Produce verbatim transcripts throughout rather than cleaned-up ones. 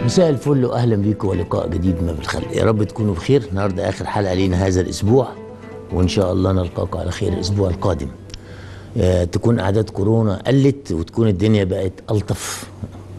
مساء الفل واهلا بيكم ولقاء جديد ما بالخلق. يا رب تكونوا بخير. النهارده اخر حلقه لينا هذا الاسبوع، وان شاء الله نلقاكم على خير الاسبوع القادم. آه تكون اعداد كورونا قلت وتكون الدنيا بقت الطف.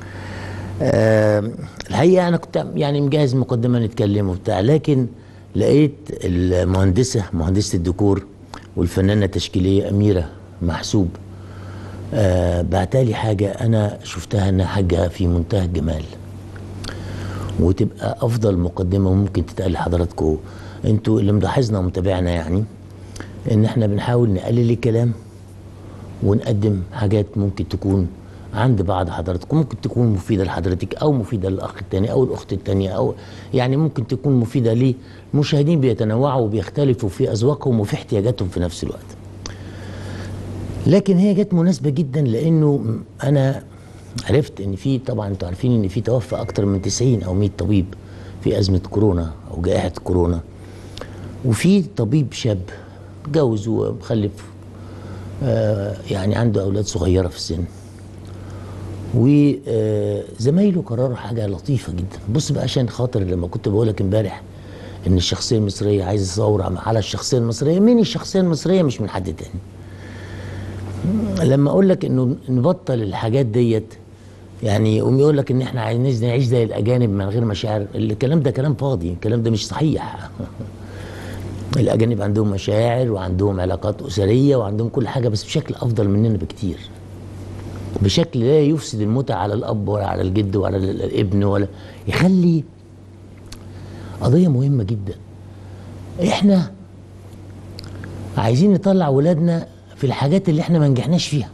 آه الحقيقه انا كنت يعني مجهز مقدمه نتكلم وبتاع، لكن لقيت المهندسه مهندسه الديكور والفنانه التشكيليه اميره محسوب آه بعتالي حاجه انا شفتها انها حاجه في منتهى الجمال، وتبقى افضل مقدمه ممكن تتقال لحضراتكم انتوا اللي ملاحظنا ومتابعنا، يعني ان احنا بنحاول نقلل الكلام ونقدم حاجات ممكن تكون عند بعض حضراتكم، ممكن تكون مفيده لحضرتك او مفيده للاخ الثاني او الاخت الثانيه، او يعني ممكن تكون مفيده لمشاهدين بيتنوعوا وبيختلفوا في اذواقهم وفي احتياجاتهم في نفس الوقت. لكن هي جت مناسبه جدا لانه انا عرفت ان في، طبعا انتوا عارفين ان في توفى اكتر من تسعين او مية طبيب في ازمه كورونا او جائحه كورونا، وفي طبيب شاب اتجوز ومخلف آه يعني عنده اولاد صغيره في السن، وزمايله قرروا حاجه لطيفه جدا. بص بقى، عشان خاطر لما كنت بقول لك امبارح ان الشخصيه المصريه عايز تصور على الشخصيه المصريه، من الشخصيه المصريه مش من حد تاني. لما اقول لك انه نبطل الحاجات ديت، يعني يقوم يقول لك ان احنا عايزين نعيش زي الاجانب من غير مشاعر، الكلام ده كلام فاضي، الكلام ده مش صحيح. الاجانب عندهم مشاعر وعندهم علاقات اسريه وعندهم كل حاجه، بس بشكل افضل مننا بكتير، بشكل لا يفسد المتعه على الاب ولا على الجد ولا على الابن، ولا يخلي قضيه مهمه جدا. احنا عايزين نطلع ولادنا في الحاجات اللي احنا ما نجحناش فيها،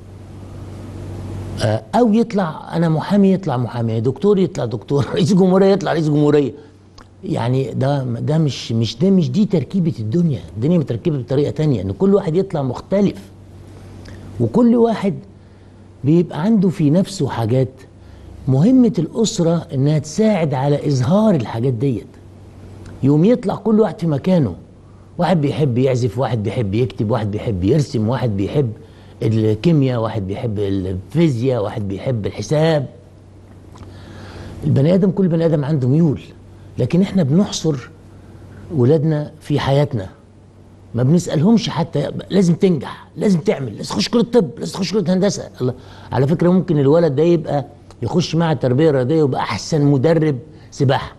او يطلع انا محامي يطلع محامي، دكتور يطلع دكتور، رئيس جمهوريه يطلع رئيس جمهوريه. يعني ده ده مش مش ده مش دي تركيبه الدنيا. الدنيا متركبه بطريقه تانية، ان كل واحد يطلع مختلف، وكل واحد بيبقى عنده في نفسه حاجات. مهمه الاسره انها تساعد على اظهار الحاجات ديت. يوم يطلع كل واحد في مكانه، واحد بيحب يعزف، واحد بيحب يكتب، واحد بيحب يرسم، واحد بيحب الكيمياء، واحد بيحب الفيزياء، واحد بيحب الحساب. البني ادم، كل بني ادم عنده ميول، لكن احنا بنحصر ولادنا في حياتنا، ما بنسالهمش حتى لازم تنجح، لازم تعمل، لازم تخش كليه طب، لازم تخش كليه هندسه. الله، على فكره ممكن الولد ده يبقى يخش مع التربيه الرياضيه ويبقى احسن مدرب سباحه،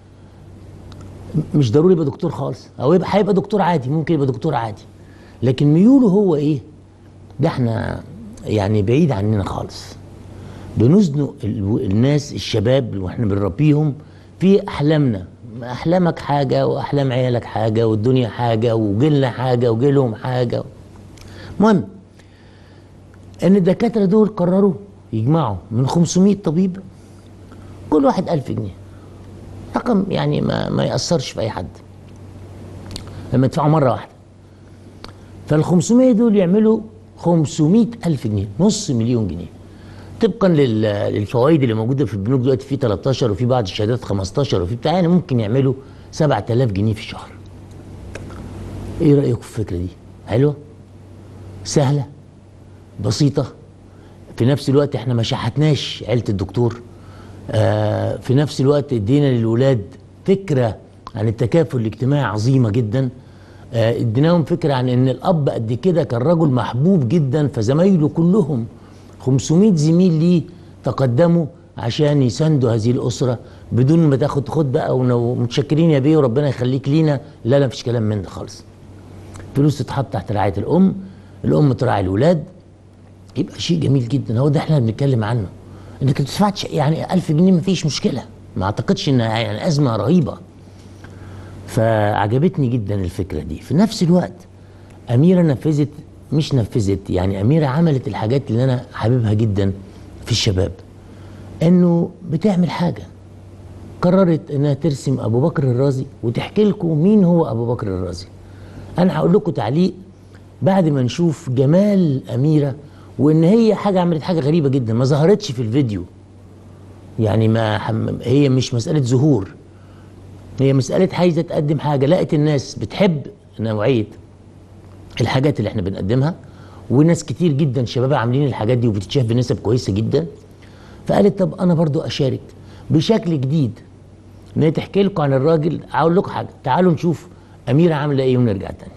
مش ضروري يبقى دكتور خالص، او يبقى هيبقى دكتور عادي، ممكن يبقى دكتور عادي، لكن ميوله هو ايه؟ ده احنا يعني بعيد عننا خالص. بنزنق الناس الشباب واحنا بنربيهم في احلامنا، احلامك حاجه واحلام عيالك حاجه والدنيا حاجه وجيلنا حاجه وجيلهم حاجه. المهم ان الدكاتره دول قرروا يجمعوا من خمسمية طبيب كل واحد ألف جنيه، رقم يعني ما ما ياثرش في اي حد لما يدفعوا مره واحده. فال خمسمية دول يعملوا خمسمية ألف جنيه، نص مليون جنيه، طبقا للفوائد اللي موجوده في البنوك دلوقتي، في تلتاشر وفي بعض الشهادات خمستاشر وفي بتاع، يعني ممكن يعملوا سبعة آلاف جنيه في الشهر. ايه رايكم في الفكره دي؟ حلوه؟ سهله؟ بسيطه؟ في نفس الوقت احنا ما شحتناش عيله الدكتور، آه في نفس الوقت ادينا للولاد فكره عن التكافل الاجتماعي عظيمه جدا. آه اديناهم فكره عن ان الاب قد كده كان رجل محبوب جدا، فزمايله كلهم خمسمية زميل ليه تقدموا عشان يساندوا هذه الاسره بدون ما تاخد خد بقى ومتشكرين يا بيه وربنا يخليك لينا. لا لا، مفيش كلام من ده خالص. فلوس تتحط تحت رعايه الام، الام تراعي الولاد، يبقى شيء جميل جدا. هو ده احنا بنتكلم عنه، انك ما تدفعش يعني ألف جنيه، مفيش مشكله، ما اعتقدش انها يعني ازمه رهيبه. فعجبتني جدا الفكره دي. في نفس الوقت اميره نفذت، مش نفذت يعني، اميره عملت الحاجات اللي انا حاببها جدا في الشباب، انه بتعمل حاجه، قررت انها ترسم ابو بكر الرازي وتحكي لكم مين هو ابو بكر الرازي. انا هقول لكم تعليق بعد ما نشوف جمال اميره، وان هي حاجه عملت حاجه غريبه جدا، ما ظهرتش في الفيديو، يعني ما هي مش مساله ظهور، هي مساله عايزه تقدم حاجه، لقت الناس بتحب نوعيه الحاجات اللي احنا بنقدمها، وناس كتير جدا شباب عاملين الحاجات دي وبتتشاف بنسب كويسه جدا، فقالت طب انا برضو اشارك. بشكل جديد، ان هي تحكي لكم عن الراجل. هقول لكم حاجه، تعالوا نشوف اميره عامله ايه ونرجع تاني.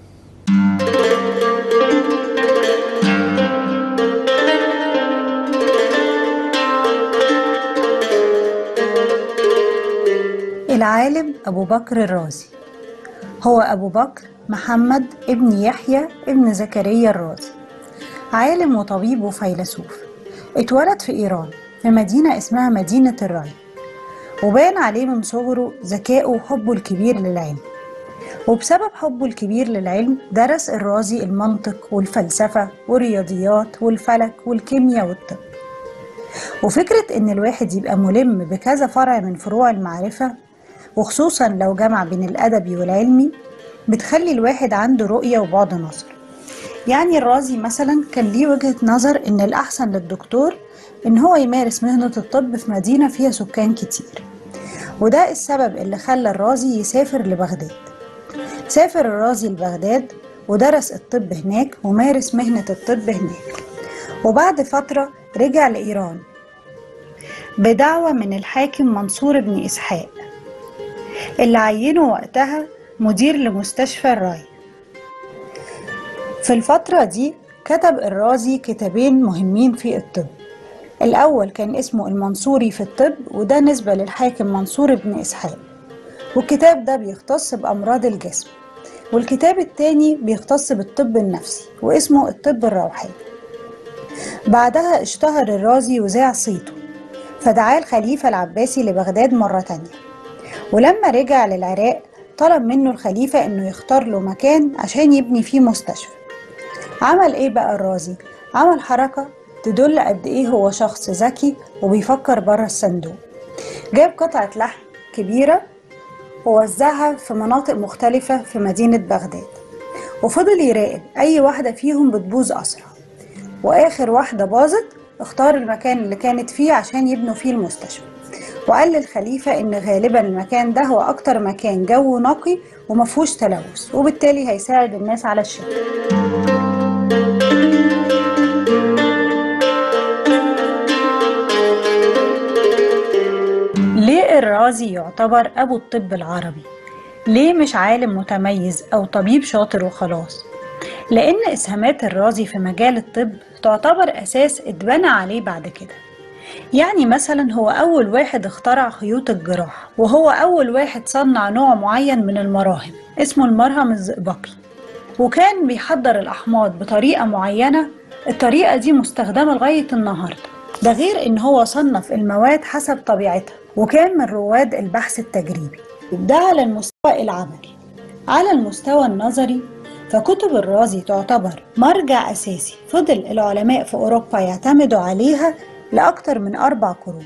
العالم أبو بكر الرازي هو أبو بكر محمد ابن يحيى ابن زكريا الرازي، عالم وطبيب وفيلسوف. اتولد في إيران في مدينة اسمها مدينة الري، وبان عليه من صغره ذكائه وحبه الكبير للعلم. وبسبب حبه الكبير للعلم درس الرازي المنطق والفلسفة والرياضيات والفلك والكيمياء والطب. وفكرة إن الواحد يبقى ملم بكذا فرع من فروع المعرفة، وخصوصا لو جمع بين الأدبي والعلمي، بتخلي الواحد عنده رؤية وبعد نظر. يعني الرازي مثلا كان ليه وجهة نظر إن الأحسن للدكتور إن هو يمارس مهنة الطب في مدينة فيها سكان كتير، وده السبب اللي خلى الرازي يسافر لبغداد. سافر الرازي لبغداد ودرس الطب هناك ومارس مهنة الطب هناك، وبعد فترة رجع لإيران بدعوة من الحاكم منصور بن إسحاق اللي عينه وقتها مدير لمستشفى الري. في الفترة دي كتب الرازي كتابين مهمين في الطب. الأول كان اسمه المنصوري في الطب، وده نسبة للحاكم منصور بن إسحاق، والكتاب ده بيختص بأمراض الجسم. والكتاب التاني بيختص بالطب النفسي واسمه الطب الروحي. بعدها اشتهر الرازي وذاع صيته، فدعاه الخليفة العباسي لبغداد مرة تانية. ولما رجع للعراق طلب منه الخليفة انه يختار له مكان عشان يبني فيه مستشفى. عمل ايه بقى الرازي؟ عمل حركة تدل قد ايه هو شخص ذكي وبيفكر بره الصندوق. جاب قطعة لحم كبيرة ووزعها في مناطق مختلفة في مدينة بغداد، وفضل يراقب اي واحدة فيهم بتبوظ اسرع، واخر واحدة باظت اختار المكان اللي كانت فيه عشان يبنوا فيه المستشفى. وقال للخليفة ان غالبا المكان ده هو اكتر مكان جو نقي ومفهوش تلوث، وبالتالي هيساعد الناس على الشفاء. ليه الرازي يعتبر ابو الطب العربي؟ ليه مش عالم متميز او طبيب شاطر وخلاص؟ لان اسهامات الرازي في مجال الطب تعتبر اساس اتبنى عليه بعد كده. يعني مثلا هو أول واحد اخترع خيوط الجراحة، وهو أول واحد صنع نوع معين من المراهم اسمه المرهم الزئبقي، وكان بيحضر الأحماض بطريقة معينة، الطريقة دي مستخدمة لغاية النهاردة. ده غير إن هو صنف المواد حسب طبيعتها، وكان من رواد البحث التجريبي. ده على المستوى العملي. على المستوى النظري فكتب الرازي تعتبر مرجع أساسي فضل العلماء في أوروبا يعتمدوا عليها لأكتر من أربع قرون.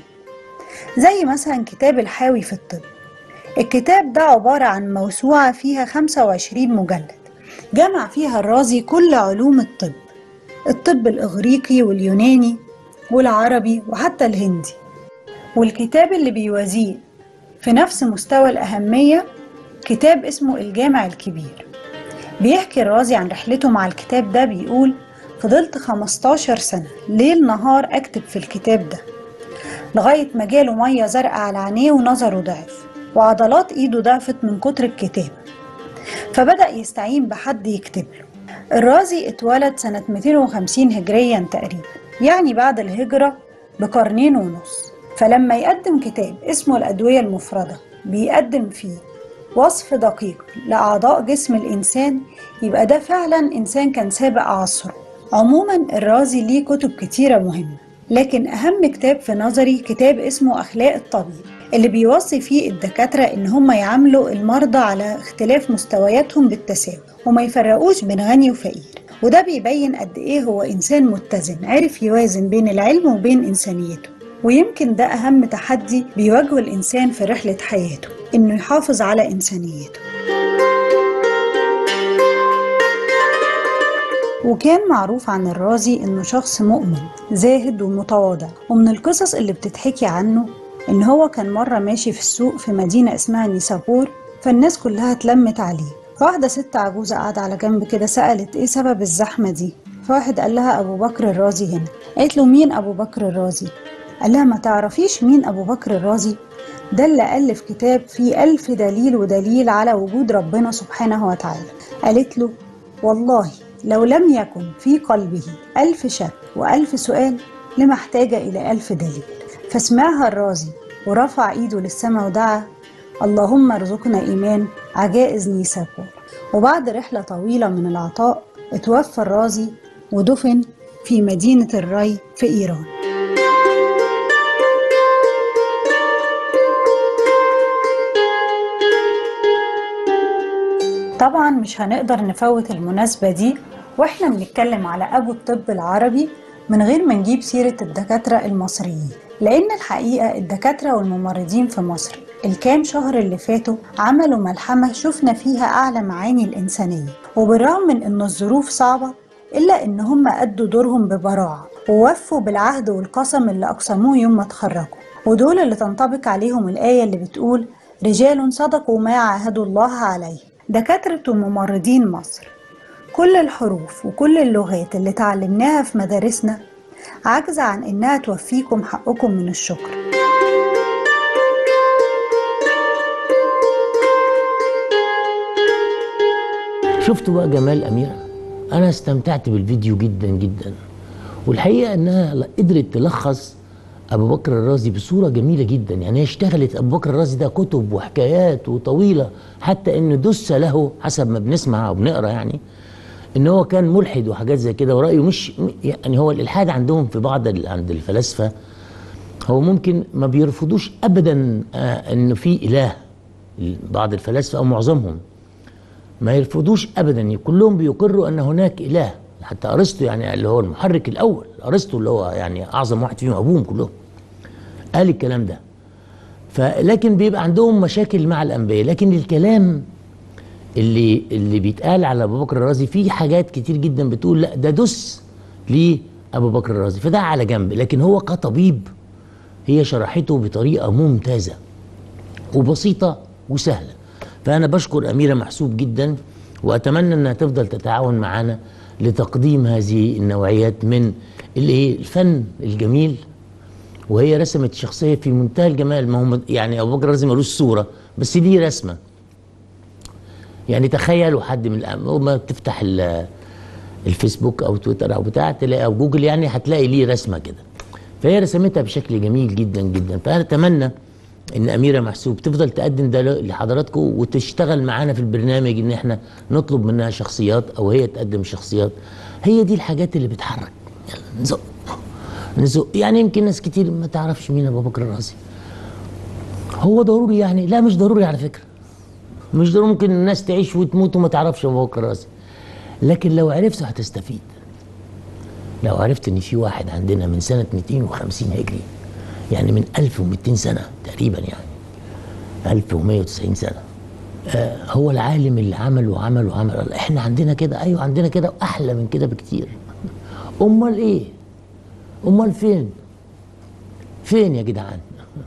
زي مثلا كتاب الحاوي في الطب. الكتاب ده عبارة عن موسوعة فيها خمسة وعشرين مجلد، جمع فيها الرازي كل علوم الطب، الطب الإغريقي واليوناني والعربي وحتى الهندي. والكتاب اللي بيوازيه في نفس مستوى الأهمية كتاب اسمه الجامع الكبير. بيحكي الرازي عن رحلته مع الكتاب ده، بيقول: فضلت خمستاشر سنة ليل نهار أكتب في الكتاب ده لغاية ما جاله مية زرقاء على عينيه ونظره ضعف وعضلات إيده ضعفت من كتر الكتابة، فبدأ يستعين بحد يكتب له. الرازي اتولد سنة مئتين وخمسين هجريا تقريبا، يعني بعد الهجرة بقرنين ونص. فلما يقدم كتاب اسمه الأدوية المفردة بيقدم فيه وصف دقيق لأعضاء جسم الإنسان، يبقى ده فعلا إنسان كان سابق عصره. عموما الرازي ليه كتب كتيرة مهمة، لكن أهم كتاب في نظري كتاب اسمه أخلاق الطبيب، اللي بيوصي فيه الدكاترة إن هم يعاملوا المرضى على اختلاف مستوياتهم بالتساوي وما يفرقوش بين غني وفقير. وده بيبين قد إيه هو إنسان متزن، عرف يوازن بين العلم وبين إنسانيته. ويمكن ده أهم تحدي بيواجهه الإنسان في رحلة حياته، إنه يحافظ على إنسانيته. وكان معروف عن الرازي إنه شخص مؤمن زاهد ومتواضع. ومن القصص اللي بتتحكي عنه إن هو كان مرة ماشي في السوق في مدينة اسمها نيسابور، فالناس كلها اتلمت عليه. فواحدة ست عجوزة قاعدة على جنب كده سألت إيه سبب الزحمة دي؟ فواحد قال لها أبو بكر الرازي هنا. قالت له: مين أبو بكر الرازي؟ قال لها ما تعرفيش مين أبو بكر الرازي؟ ده اللي ألف كتاب فيه ألف دليل ودليل على وجود ربنا سبحانه وتعالى. قالت له والله لو لم يكن في قلبه ألف شك وألف سؤال لما احتاج إلى ألف دليل. فسمعها الرازي ورفع إيده للسماء ودعا اللهم ارزقنا إيمان عجائز نيسابور. وبعد رحلة طويلة من العطاء اتوفى الرازي ودفن في مدينة الري في إيران. طبعا مش هنقدر نفوت المناسبة دي واحنا بنتكلم على أبو الطب العربي من غير ما نجيب سيرة الدكاترة المصريين، لأن الحقيقة الدكاترة والممرضين في مصر الكام شهر اللي فاتوا عملوا ملحمة شفنا فيها أعلى معاني الإنسانية، وبالرغم من إن الظروف صعبة إلا إن هم أدوا دورهم ببراعة ووفوا بالعهد والقسم اللي أقسموه يوم ما اتخرجوا، ودول اللي تنطبق عليهم الآية اللي بتقول رجال صدقوا ما عاهدوا الله عليه. دكاترة وممرضين مصر كل الحروف وكل اللغات اللي تعلمناها في مدارسنا عاجزة عن إنها توفيكم حقكم من الشكر. شفتوا بقى جمال أميرة؟ أنا استمتعت بالفيديو جدا جدا، والحقيقة إنها قدرت تلخص أبو بكر الرازي بصورة جميلة جدا. يعني هي اشتغلت أبو بكر الرازي ده كتب وحكايات وطويلة، حتى إن دس له حسب ما بنسمع وبنقرا يعني إن هو كان ملحد وحاجات زي كده، ورأيه مش يعني هو الإلحاد عندهم في بعض عند الفلاسفة هو ممكن ما بيرفضوش أبدا آه إنه في إله. بعض الفلاسفة أو معظمهم ما يرفضوش أبدا، كلهم بيقروا أن هناك إله. حتى أرسطو يعني اللي هو المحرك الأول، أرسطو اللي هو يعني أعظم واحد فيهم أبوهم كلهم قال الكلام ده. فلكن بيبقى عندهم مشاكل مع الأنبياء. لكن الكلام اللي اللي بيتقال على أبو بكر الرازي فيه حاجات كتير جدا بتقول لا ده دس لأبو بكر الرازي، فده على جنب. لكن هو كطبيب هي شرحته بطريقة ممتازة وبسيطة وسهلة. فأنا بشكر أميرة محسوب جدا، وأتمنى أنها تفضل تتعاون معنا لتقديم هذه النوعيات من الفن الجميل. وهي رسمت شخصية في منتهى الجمال. ما هم يعني أبو بكر الرازي ملوش صورة بس ليه رسمة. يعني تخيلوا حد من ما تفتح الفيسبوك أو تويتر أو بتاع تلاقي أو جوجل يعني هتلاقي ليه رسمة كده. فهي رسمتها بشكل جميل جدا جدا. فأنا أتمنى ان اميره محسوب تفضل تقدم ده لحضراتكم وتشتغل معانا في البرنامج، ان احنا نطلب منها شخصيات او هي تقدم شخصيات. هي دي الحاجات اللي بتحرك. يلا نزق نزق. يعني يمكن ناس كتير ما تعرفش مين ابو بكر الرازي. هو ضروري يعني؟ لا مش ضروري على فكره، مش ضروري. ممكن الناس تعيش وتموت وما تعرفش ابو بكر الرازي، لكن لو عرفت هتستفيد. لو عرفت ان في واحد عندنا من سنه مئتين وخمسين هجري، يعني من ألف ومئتين سنة تقريبا، يعني ألف ومئة وتسعين سنة، آه هو العالم اللي عمل وعمل وعمل. احنا عندنا كده؟ ايوه عندنا كده، واحلى من كده بكتير. امال ايه؟ امال فين؟ فين يا جدعان؟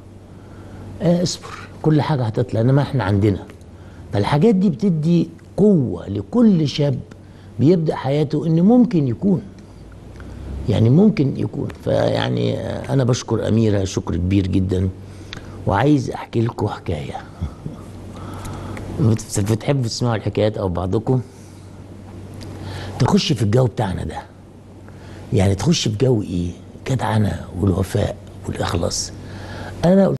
آه اصبر، كل حاجة هتطلع، انما احنا عندنا. فالحاجات دي بتدي قوة لكل شاب بيبدأ حياته ان ممكن يكون، يعني ممكن يكون. فيعني أنا بشكر أميرة شكر كبير جدا. وعايز أحكي لكم حكاية. بتحبوا تسمعوا الحكايات أو بعضكم؟ تخش في الجو بتاعنا ده، يعني تخش في جو إيه؟ جدعنة والوفاء والإخلاص. أنا